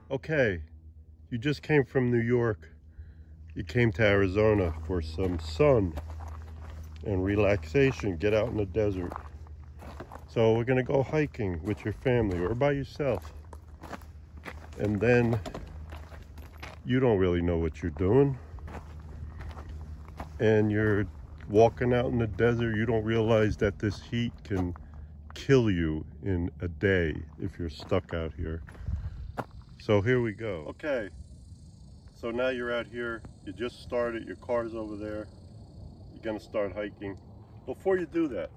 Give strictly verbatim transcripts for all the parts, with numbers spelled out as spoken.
Okay, you just came from New York. You came to Arizona for some sun and relaxation. Get out in the desert. So we're gonna go hiking with your family or by yourself. And then you don't really know what you're doing. And you're walking out in the desert. You don't realize that this heat can kill you in a day if you're stuck out here. So here we go. Okay, so now you're out here. You just started. Your car's over there. You're gonna start hiking. Before you do that,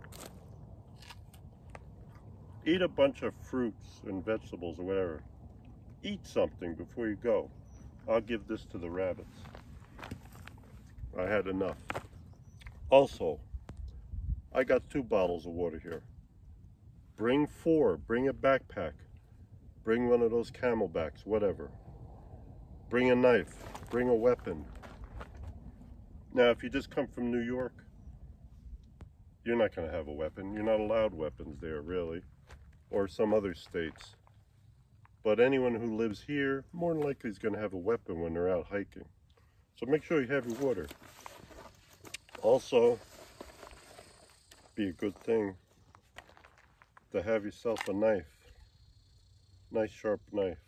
eat a bunch of fruits and vegetables or whatever. Eat something before you go. I'll give this to the rabbits. I had enough. Also, I got two bottles of water here. Bring four. Bring a backpack. Bring one of those camelbacks, whatever. Bring a knife. Bring a weapon. Now, if you just come from New York, you're not going to have a weapon. You're not allowed weapons there, really, or some other states. But anyone who lives here, more than likely is going to have a weapon when they're out hiking. So make sure you have your water. Also, be a good thing to have yourself a knife. Nice sharp knife.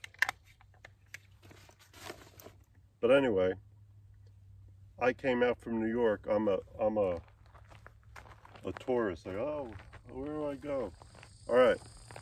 But anyway, I came out from New York. I'm a I'm a a tourist. Like, oh, where do I go? All right.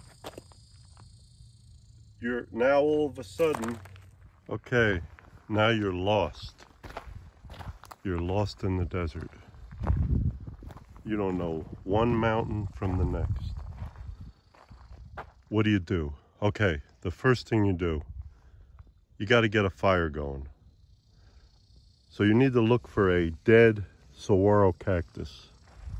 You're now all of a sudden, okay, now you're lost. You're lost in the desert. You don't know one mountain from the next. What do you do? Okay, the first thing you do, you got to get a fire going. So you need to look for a dead saguaro cactus.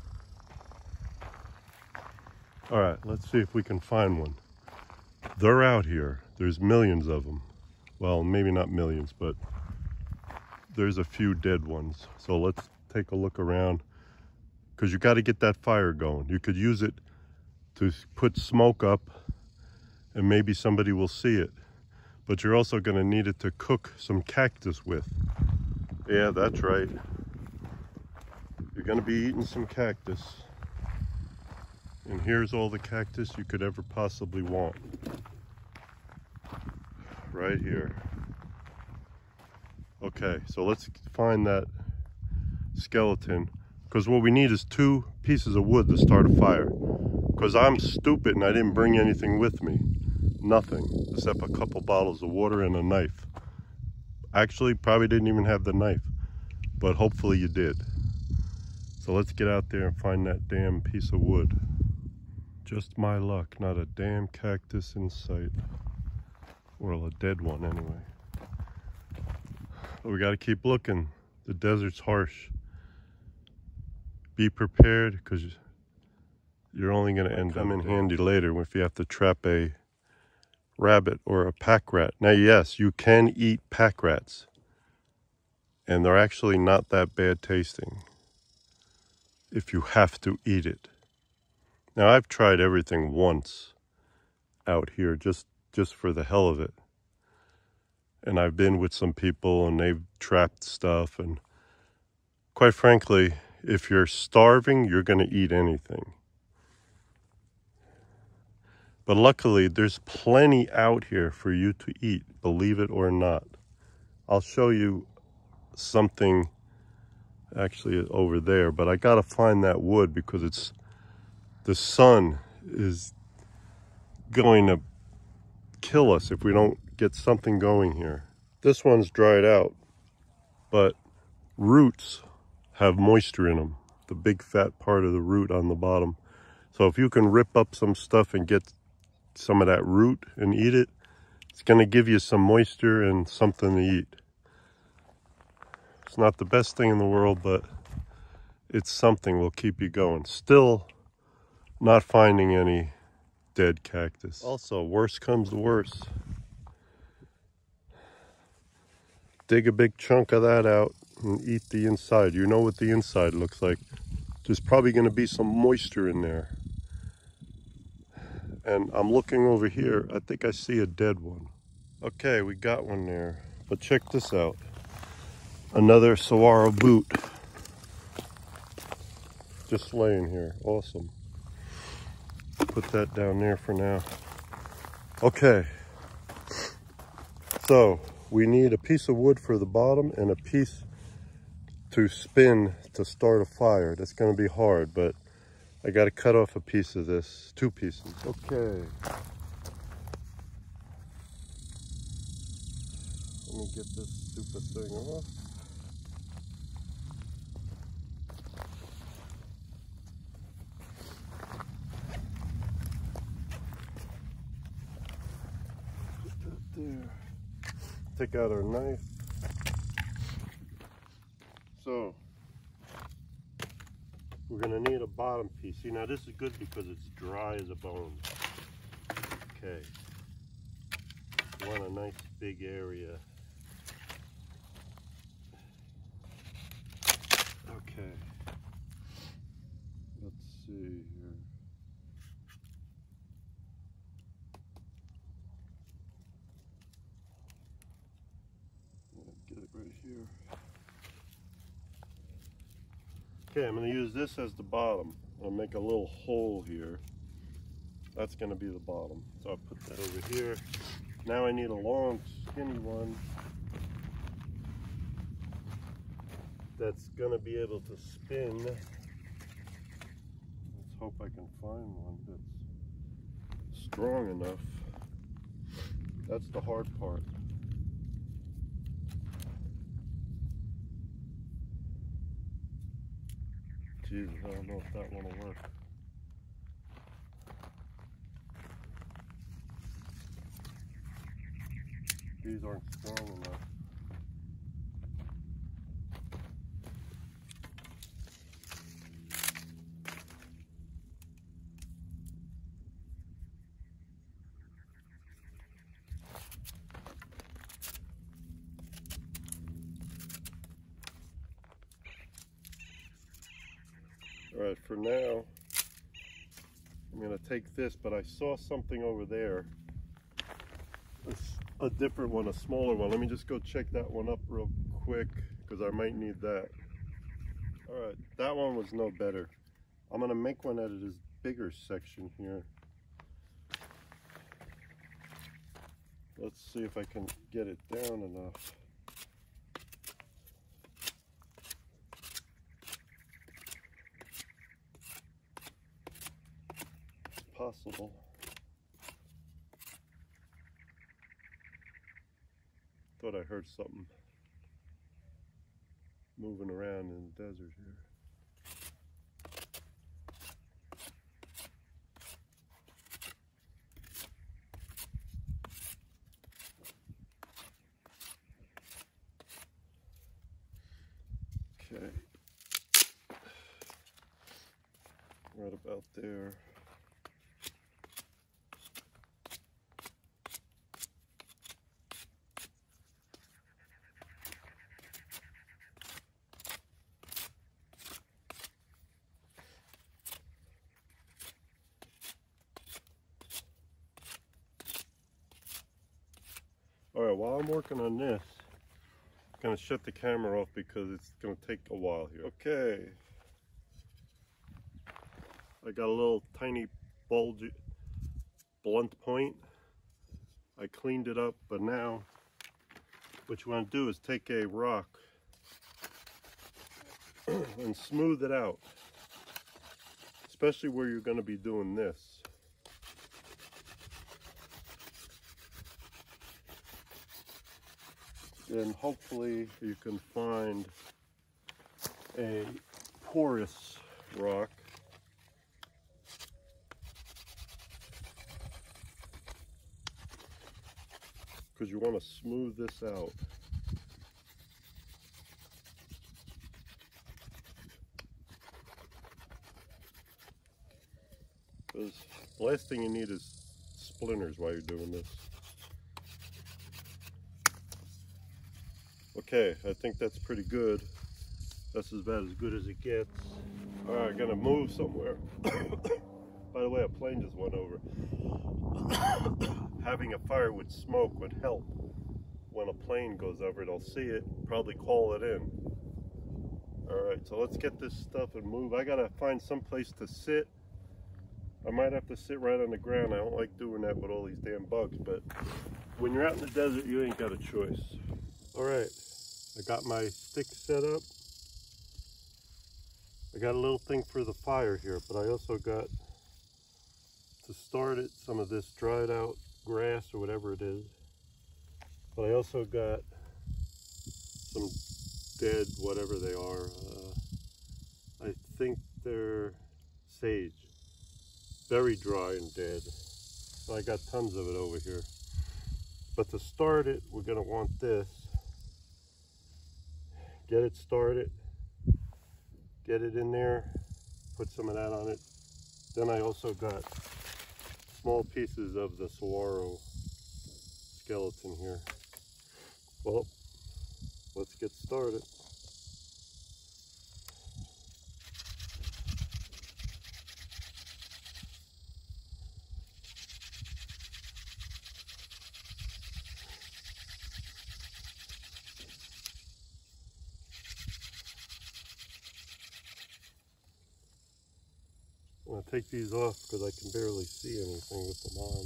All right, let's see if we can find one. They're out here. There's millions of them. Well, maybe not millions, but there's a few dead ones. So let's take a look around, because you got to get that fire going. You could use it to put smoke up and maybe somebody will see it. But you're also going to need it to cook some cactus with. Yeah, that's right. You're going to be eating some cactus. And here's all the cactus you could ever possibly want. Right here. Okay, so let's find that skeleton, because what we need is two pieces of wood to start a fire. Because I'm stupid and I didn't bring anything with me. Nothing, except a couple bottles of water and a knife. Actually, probably didn't even have the knife, but hopefully you did. So let's get out there and find that damn piece of wood. Just my luck, not a damn cactus in sight. Well, a dead one anyway. But we gotta keep looking. The desert's harsh. Be prepared, because you're only gonna end up come in handy later if you have to trap a rabbit or a pack rat. Now, yes, you can eat pack rats, and they're actually not that bad tasting if you have to eat it. Now, I've tried everything once out here, just just for the hell of it. And I've been with some people and they've trapped stuff, and quite frankly, if you're starving, you're going to eat anything. But luckily, there's plenty out here for you to eat, believe it or not. I'll show you something actually over there, but I got to find that wood because it's the sun is going to kill us if we don't get something going here. This one's dried out, but roots have moisture in them, the big fat part of the root on the bottom. So if you can rip up some stuff and get some of that root and eat it, it's going to give you some moisture and something to eat. It's not the best thing in the world, but it's something will keep you going. Still not finding any dead cactus. Also, worst comes to worst. Dig a big chunk of that out and eat the inside. You know what the inside looks like. There's probably going to be some moisture in there. And I'm looking over here. I think I see a dead one. Okay, we got one there. But check this out. Another saguaro boot. Just laying here. Awesome. Put that down there for now. Okay. So, we need a piece of wood for the bottom and a piece to spin to start a fire. That's going to be hard, but I got to cut off a piece of this. Two pieces. Okay. Let me get this stupid thing off. Put that there. Take out our knife. So, we're gonna need a bottom piece. See, now this is good because it's dry as a bone. Okay. You want a nice big area. Okay. Let's see here. Get it right here. Okay, I'm going to use this as the bottom. I'll make a little hole here. That's going to be the bottom. So I'll put that over here. Now I need a long, skinny one that's going to be able to spin. Let's hope I can find one that's strong enough. That's the hard part. Jesus, I don't know if that one will work. These aren't strong enough. All right, for now, I'm going to take this, but I saw something over there. It's a different one, a smaller one. Let me just go check that one up real quick because I might need that. All right, that one was no better. I'm going to make one out of this bigger section here. Let's see if I can get it down enough. Possible. Thought I heard something moving around in the desert here. Okay. Right about there. All right, while I'm working on this, I'm gonna shut the camera off because it's gonna take a while here. Okay. I got a little tiny bulge, blunt point. I cleaned it up, but now what you want to do is take a rock and smooth it out, especially where you're going to be doing this. Then hopefully you can find a porous rock. Because you want to smooth this out. Because the last thing you need is splinters while you're doing this. Okay, I think that's pretty good. That's about as good as it gets. All right, I'm gonna move somewhere. By the way, a plane just went over. Having a fire with smoke would help. When a plane goes over, they'll see it, probably call it in. Alright, so let's get this stuff and move. I gotta find some place to sit. I might have to sit right on the ground. I don't like doing that with all these damn bugs, but when you're out in the desert, you ain't got a choice. Alright, I got my stick set up. I got a little thing for the fire here, but I also got, to start it, some of this dried out grass or whatever it is. But I also got some dead, whatever they are. Uh, I think they're sage. Very dry and dead. So I got tons of it over here. But to start it, we're gonna want this. Get it started. Get it in there. Put some of that on it. Then I also got small pieces of the saguaro skeleton here. Well, let's get started. I'm going to take these off because I can barely see anything with them on.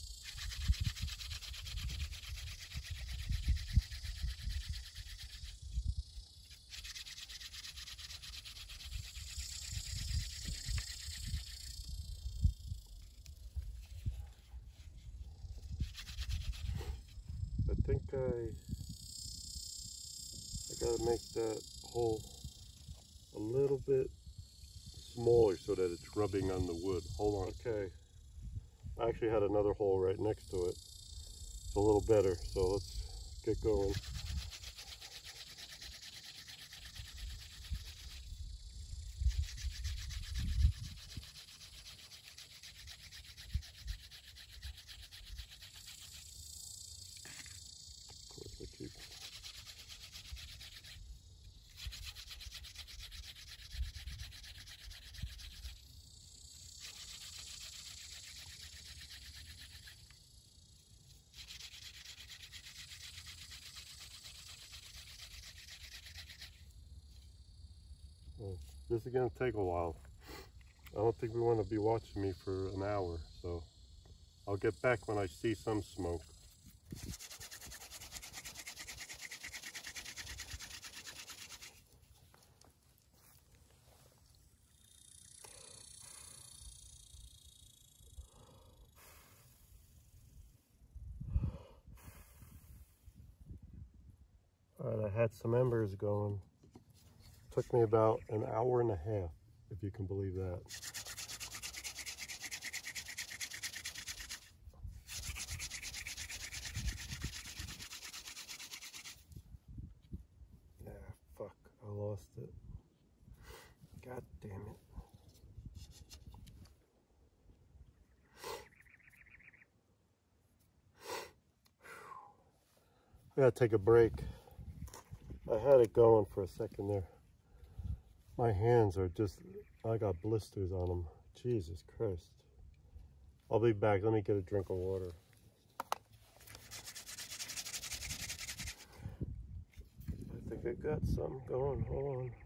I think I, I got to make that hole a little bit smaller so that it's rubbing on the wood. Hold on, okay. I actually had another hole right next to it. It's a little better, so let's get going. Of course I keep This is going to take a while. I don't think we want to be watching me for an hour, so I'll get back when I see some smoke. Alright, I had some embers going. Took me about an hour and a half, if you can believe that. Yeah, fuck, I lost it. God damn it. I gotta take a break. I had it going for a second there. My hands are just, I got blisters on them. Jesus Christ. I'll be back. Let me get a drink of water. I think I got something going. Hold on.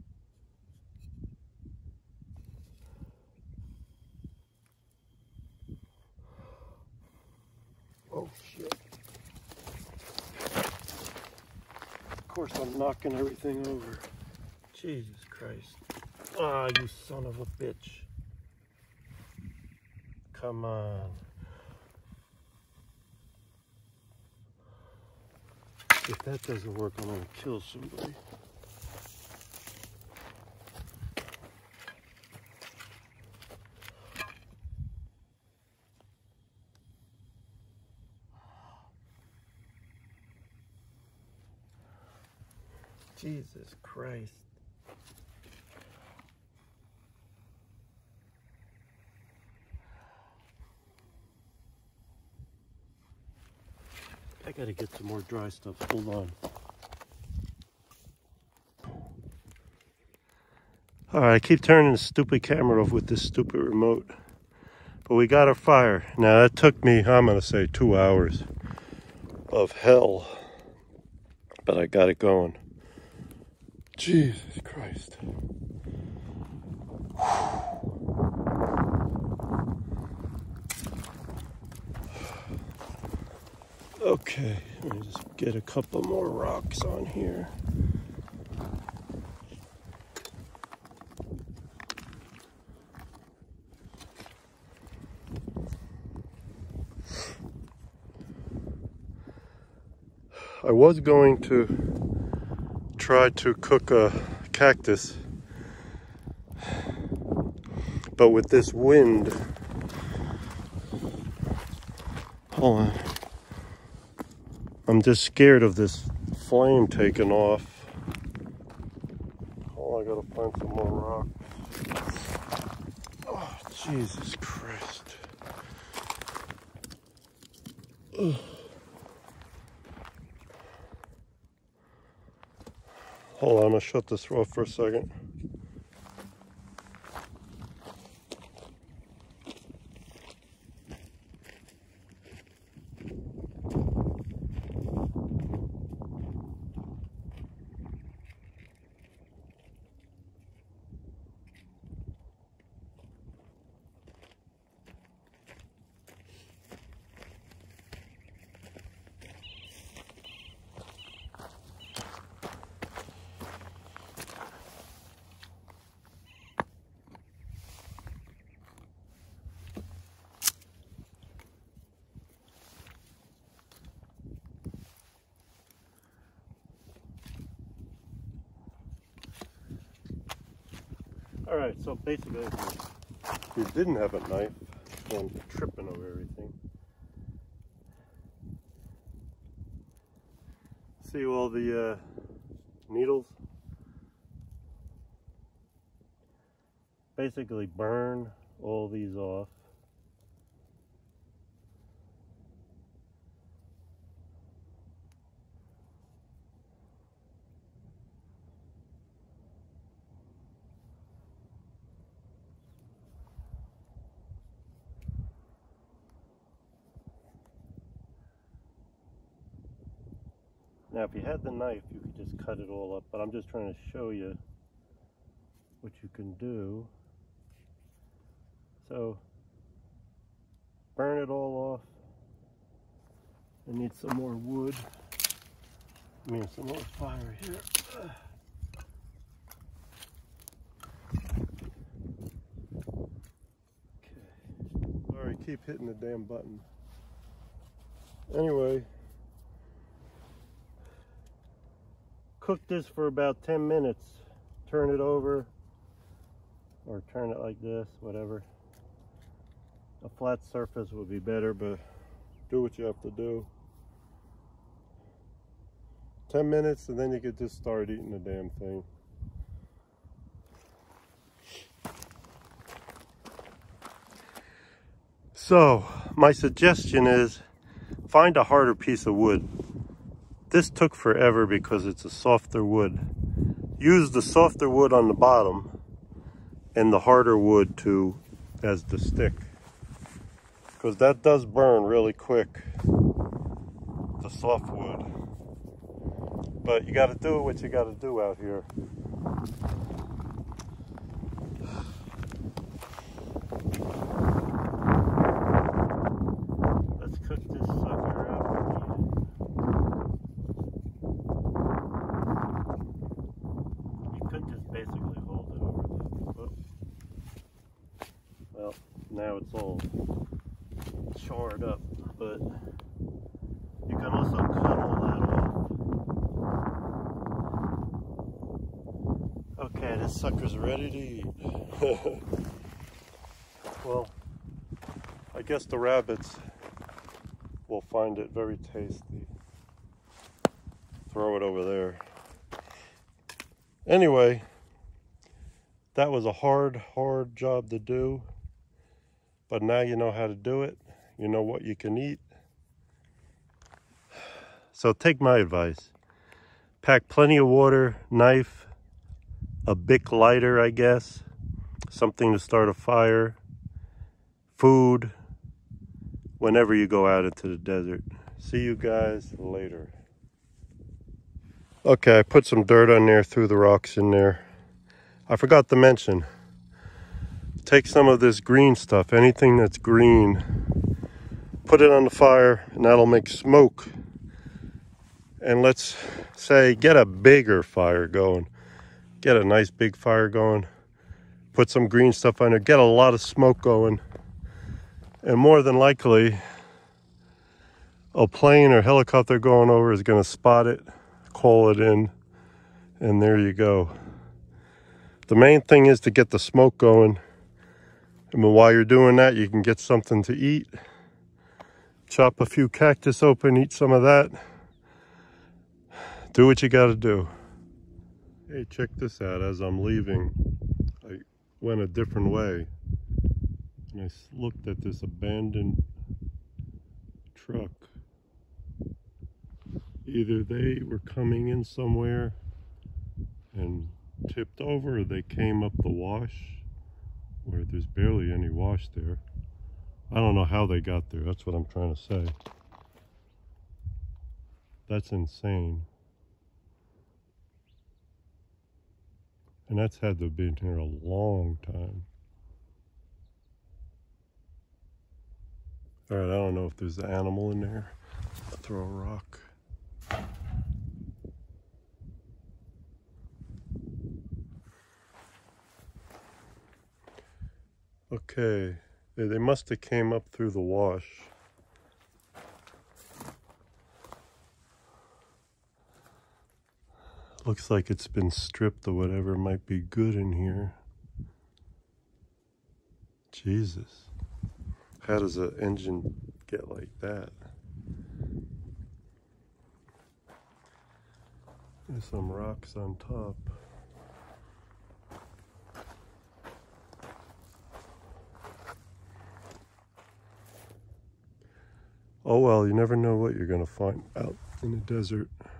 Oh shit. Of course I'm knocking everything over. Jesus Christ. Ah, you son of a bitch. Come on. If that doesn't work, I'm gonna kill somebody. Jesus Christ. I gotta get some more dry stuff. Hold on. Alright, I keep turning the stupid camera off with this stupid remote. But we got a fire. Now that took me, I'm gonna say two hours of hell. But I got it going. Jesus Christ. Okay, let me just get a couple more rocks on here. I was going to try to cook a cactus, but with this wind, hold on, I'm just scared of this flame taking off. Oh, I gotta find some more rock. Oh, Jesus Christ. Ugh. Hold on, I'm gonna shut this off for a second. All right, so basically, if you didn't have a knife, I'm tripping over everything. See all the uh, needles? Basically burn all these off. Now, if you had the knife, you could just cut it all up, but I'm just trying to show you what you can do. So, burn it all off. I need some more wood. I mean, some more fire here. Okay. Sorry, keep hitting the damn button. Anyway. Cook this for about ten minutes. Turn it over, or turn it like this, whatever. A flat surface would be better, but do what you have to do. ten minutes, and then you could just start eating the damn thing. So, my suggestion is find a harder piece of wood. This took forever because it's a softer wood. Use the softer wood on the bottom and the harder wood to as the stick, because that does burn really quick, the soft wood. But you got to do what you got to do out here. Let's cook this sucker out. Basically hold it over the, oh. Well, now it's all charred up, but you can also cut all that off. Okay, this sucker's ready to eat. Well, I guess the rabbits will find it very tasty. Throw it over there. Anyway, that was a hard, hard job to do, but now you know how to do it. You know what you can eat. So take my advice. Pack plenty of water, knife, a Bic lighter, I guess, something to start a fire, food whenever you go out into the desert. See you guys later. Okay, I put some dirt on there, threw the rocks in there. I forgot to mention, take some of this green stuff, anything that's green, put it on the fire, and that'll make smoke. And let's say, get a bigger fire going. Get a nice big fire going. Put some green stuff on there, get a lot of smoke going. And more than likely, a plane or helicopter going over is gonna spot it, call it in, and there you go. The main thing is to get the smoke going. And while you're doing that, you can get something to eat. Chop a few cactus open, eat some of that. Do what you gotta do. Hey, check this out. As I'm leaving, I went a different way. And I looked at this abandoned truck. Either they were coming in somewhere and tipped over, or they came up the wash where there's barely any wash there. I don't know how they got there. That's what I'm trying to say. That's insane. And that's had to have been here a long time. All right, I don't know if there's an animal in there. I'll throw a rock. Okay, they must have came up through the wash. Looks like it's been stripped of whatever might be good in here. Jesus. How does an engine get like that? There's some rocks on top. Oh well, you never know what you're gonna find out in the desert.